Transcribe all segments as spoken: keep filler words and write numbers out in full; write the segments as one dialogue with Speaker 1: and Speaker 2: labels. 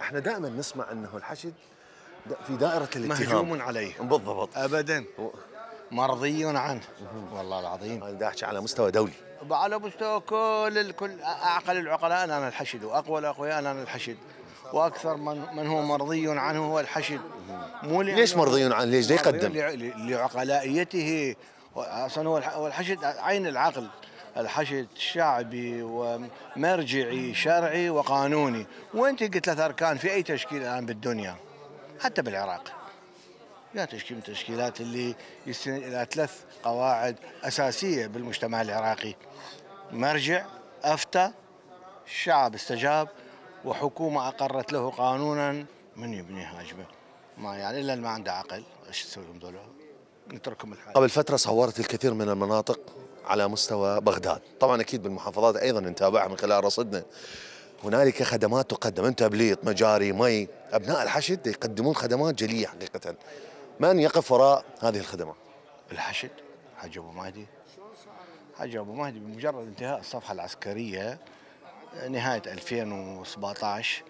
Speaker 1: احنا دائما نسمع انه الحشد في دائرة الاتهام
Speaker 2: مهجوم عليه
Speaker 1: بالضبط
Speaker 2: ابدا، مرضي عنه والله العظيم.
Speaker 1: انا احكي على مستوى دولي.
Speaker 2: على مستوى كل الكل، اعقل العقلاء انا الحشد، واقوى الاقوياء انا الحشد، واكثر من من هو مرضي عنه هو الحشد. مو
Speaker 1: ليش مرضي عنه؟ ليش ده يقدم؟
Speaker 2: لعقلائيته، اصلا هو الحشد عين العقل. الحشد شعبي ومرجعي شرعي وقانوني. وانت قلت ثلاث اركان في اي تشكيل الان بالدنيا، حتى بالعراق يا تشكيل من التشكيلات اللي يستند الى ثلاث قواعد اساسيه بالمجتمع العراقي: مرجع، افتى، الشعب استجاب، وحكومه اقرت له قانونا. من يبني هاجمه؟ ما يعني الا اللي ما عنده عقل. ايش تسوي لهم ذولا؟ نتركهم الحال.
Speaker 1: قبل فترة صورت الكثير من المناطق على مستوى بغداد، طبعا اكيد بالمحافظات ايضا نتابعها من خلال رصدنا. هنالك خدمات تقدم، انت تبليط، مجاري، مي، ابناء الحشد يقدمون خدمات جلية حقيقة. من يقف وراء هذه الخدمات؟
Speaker 2: الحشد حج ابو مهدي. حج ابو مهدي بمجرد انتهاء الصفحة العسكرية نهاية ألفين وسبعطعش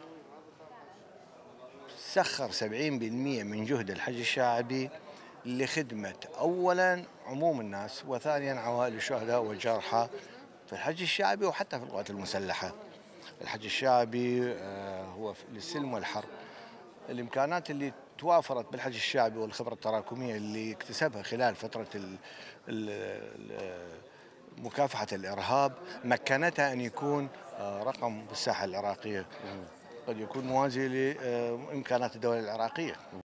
Speaker 2: سخر سبعين بالمئة من جهد الحج الشعبي لخدمة أولاً عموم الناس، وثانياً عوائل الشهداء والجرحى في الحج الشعبي وحتى في القوات المسلحة. الحج الشعبي هو للسلم والحرب. الإمكانات اللي توافرت بالحج الشعبي والخبرة التراكمية اللي اكتسبها خلال فترة ال ال مكافحة الإرهاب مكنتها أن يكون رقم بالساحة العراقية قد يكون موازي لإمكانات الدولة العراقية.